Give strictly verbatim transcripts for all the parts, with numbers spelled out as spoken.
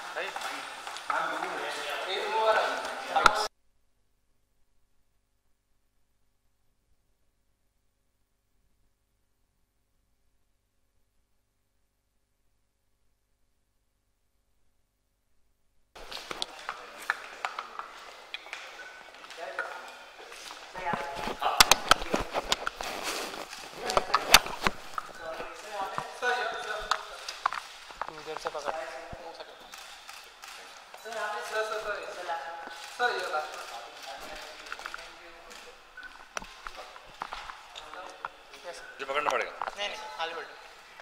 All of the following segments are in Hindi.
जो पकड़ना पड़ेगा। नहीं नहीं हाल बोल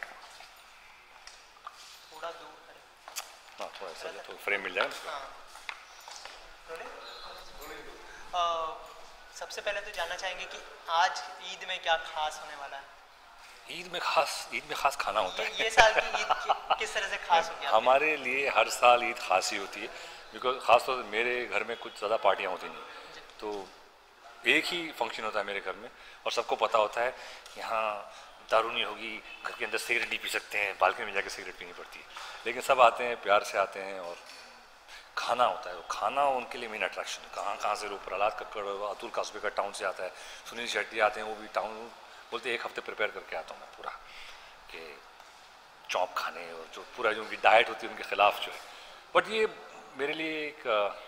थोड़ा दूर खड़े। हाँ थोड़ा सा तो फ्रेम मिल जाएगा। हाँ सबसे पहले तो जानना चाहेंगे कि आज ईद में क्या खास होने वाला है। ईद में खास ईद में खास खाना होता ये, है। ये साल की ईद कि, किस तरह से खास होगी? हमारे लिए हर साल ईद खास ही होती है, बिकॉज खास तौर से मेरे घर में कुछ ज़्यादा पार्टियाँ होती नहीं, तो एक ही फंक्शन होता है मेरे घर में और सबको पता होता है यहाँ दारू नहीं होगी, घर के अंदर सिगरेट नहीं पी सकते हैं, बालकनी में जाके सिगरेट पीनी पड़ती है, लेकिन सब आते हैं प्यार से आते हैं और खाना होता है। वो खाना उनके लिए मेन अट्रैक्शन है। कहाँ कहाँ से लोग प्रहलाद कक्कड़ अतुल कासबे का टाउन से आता है, सुनील शेट्टी आते हैं, वो भी टाउन बोलते एक हफ्ते प्रिपेयर करके आता हूँ मैं पूरा कि चॉप खाने और जो पूरा जो उनकी डाइट होती है उनके खिलाफ जो है। बट ये मेरे लिए एक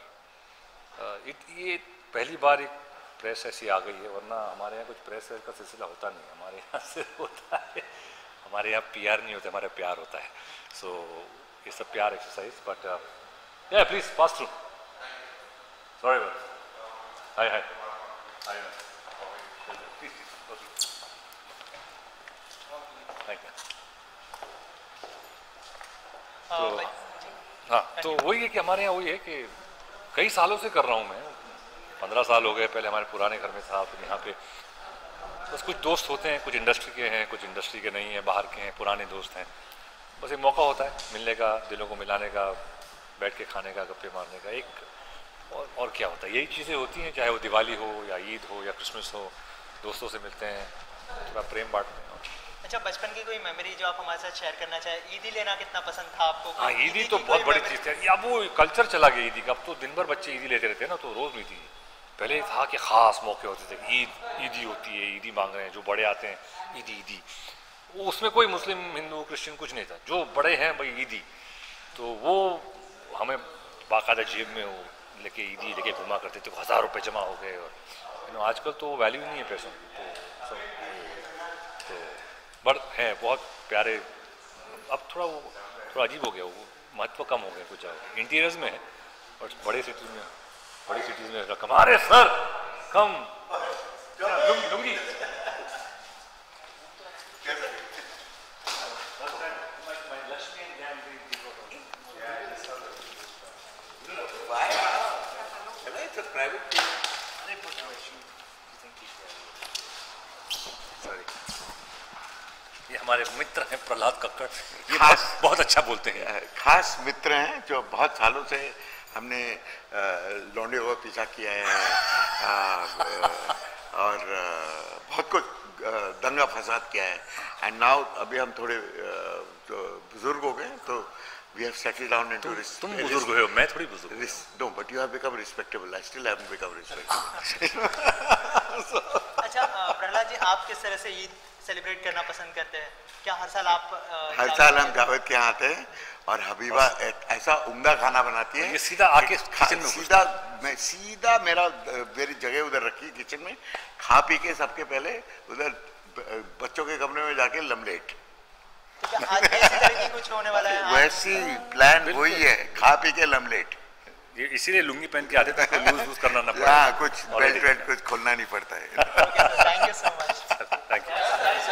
ये पहली बार एक प्रेस ऐसी आ गई है, वरना हमारे यहाँ कुछ प्रेस का सिलसिला होता नहीं, हमारे यहाँ से होता है, हमारे यहाँ पीआर नहीं होता, हमारे प्यार होता है। सो so, ये सब प्यार एक्सरसाइज। बट या please pass through. Sorry hi hi hi thank you. तो हाँ तो वही है कि हमारे यहाँ वही है कि कई सालों से कर रहा हूँ मैं, पंद्रह साल हो गए। पहले हमारे पुराने घर में था, तो यहाँ पे बस कुछ दोस्त होते हैं, कुछ इंडस्ट्री के हैं, कुछ इंडस्ट्री के नहीं हैं, बाहर के हैं, पुराने दोस्त हैं। बस एक मौका होता है मिलने का, दिलों को मिलाने का, बैठ के खाने का, गप्पे मारने का। एक और, और क्या होता है, यही चीज़ें होती हैं, चाहे वो दिवाली हो या ईद हो या क्रिसमस हो, दोस्तों से मिलते हैं, थोड़ा प्रेम बांटते हैं। अच्छा, बचपन की कोई मेमोरी जो आप हमारे साथ शेयर करना चाहें? ईदी लेना कितना पसंद था आपको? हाँ ईदी तो बहुत बड़ी चीज़ थी। अब वो कल्चर चला गया ईदी का, अब तो दिन भर बच्चे ईदी लेते रहते हैं ना, तो रोज़ नहीं थी। पहले था कि ख़ास मौके होते थे, ईद ईदी होती है, ईदी मांग रहे हैं, जो बड़े आते हैं ईदी ईदी, वो उसमें कोई मुस्लिम हिंदू क्रिश्चियन कुछ नहीं था, जो बड़े हैं भाई ईदी। तो वो हमें बाकायदा जेब में वो लेके ईदी लेके घुमा करते थे, हज़ार रुपये जमा हो गए। और आजकल तो वैल्यू नहीं है पैसों की, तो सब तो बड़ हैं बहुत प्यारे। अब थोड़ा वो थोड़ा अजीब हो गया, वो महत्व कम हो गया कुछ इंटीरियर्स में है, और बड़े सिटीज में बड़ी सिटीज में कम। अरे सर कम लुंगी ये हमारे मित्र हैं प्रहलाद कक्कड़, ये बहुत, बहुत अच्छा बोलते हैं। खास मित्र हैं जो बहुत सालों से हमने लौंडे को पीछा किया है और बहुत कुछ दंगा फसाद किया है। एंड नाउ अभी हम थोड़े जो बुजुर्ग हो गए, तो we have settled down into this. तुम बुजुर्ग हो, मैं थोड़ी बुजुर्ग हूं। No but you have become respectable. I still haven't become respectable. अच्छा प्रहलाद जी, आप किस तरह से ईद सेलिब्रेट करना पसंद करते हैं? क्या हर साल आप हर साल हम जावेद के यहाँ आते हैं और हबीबा एक ऐसा उम्दा खाना बनाती है, ये सीधा आके किचन में सीधा मैं सीधा मेरा मेरी जगह उधर रखी है किचन में, खा पी के सबके पहले उधर बच्चों के कमरे में जाके लमलेट। तो क्या आज ऐसी तरह की कुछ होने वाला है? वैसी प्लान वही है, खा पी के लमलेट। ये इसीलिए लुंगी पहन के आते थे, लूज लूज करना ना पड़े। हाँ, कुछ बेल्ट वेल्ट कुछ खोलना नहीं पड़ता है। Thank you so much. Thank you.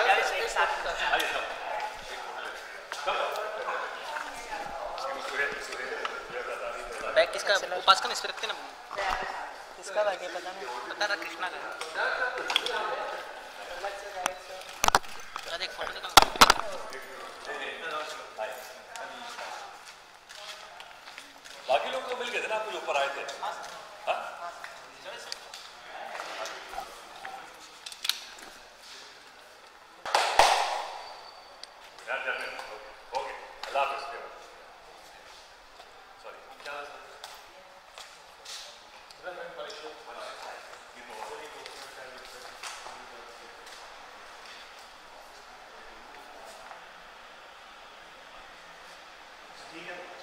Bag किसका? उपास का इस पे रखते ना, किसका बैग है पता नहीं, पता ना कृष्णा का। अरे एक फोटो निकाल। बाकी लोग तो मिल गए थे ना, आपको ऊपर आए थे। हाँ? ओके, अल्लाह हाफ़िज़। ठीक है